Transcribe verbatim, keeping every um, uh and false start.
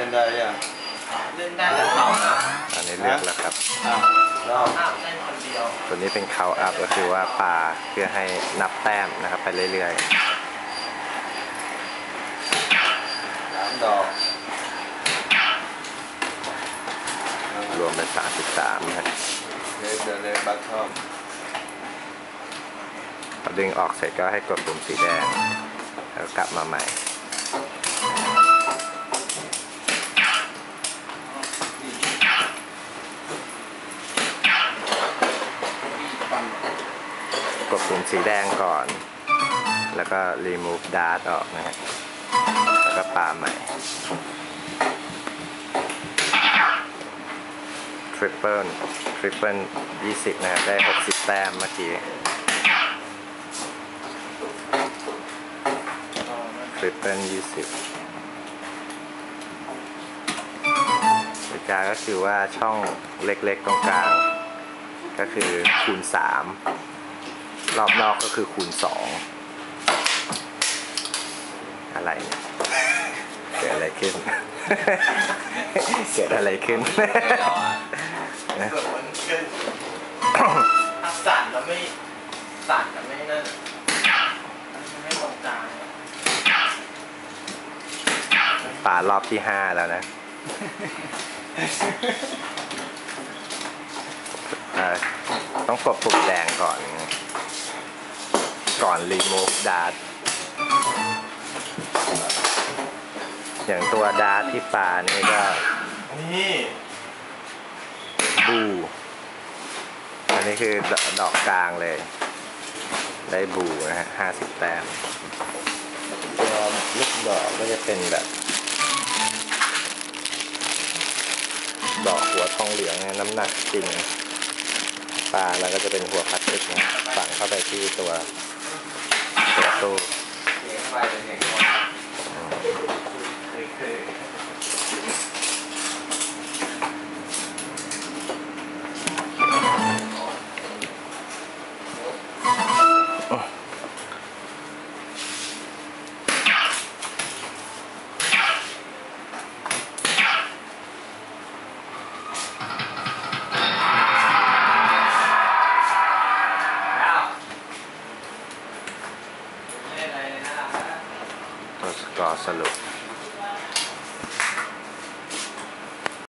ได้ยังเล่นได้แต่เขาอัพอันนี้เลือกแล้วครับเราอัพเล่นคนเดียวตัวนี้เป็นเขาอัพก็คือว่าปลาเพื่อให้นับแต้มนะครับไปเรื่อยๆสามดอกรวมเป็นสามสิบสามครับเลเดอร์เลบัตทอมพอดึงออกเสร็จก็ให้กดปุ่มสีแดงแล้วกลับมาใหม่กดปุ่มสีแดงก่อนแล้วก็ remove dart ออกนะฮะแล้วก็ปาใหม่ triple triple ยี่สิบนะครับได้หกสิบแต้มเมื่อกี้ triple ยี่สิบกติกาก็คือว่าช่องเล็กๆตรงกลางก็คือคูณสามรอบนอกก็คือคูณสองอะไรเนี่ยเกิดอะไรขึ้นเกิดอะไรขึ้นสั่นแล้วไม่สั่นแล้วไม่นั่นไม่ตรงกลางป่ารอบที่ห้าแล้วนะต้องกดปุ่มแดงก่อนก่อน remove dart อย่างตัวดาร์ทที่ปลานี่ก็นี่บูอันนี้คือดอกกลางเลยได้บูนะฮะห้าสิบแต้มตัวลูกดอกก็จะเป็นแบบดอกหัวทองเหลืองนะน้ำหนักจริงปลาแล้วก็จะเป็นหัวพลาสติกนะฝังเข้าไปที่ตัวตัวตู้ตัวสกอร์สรุป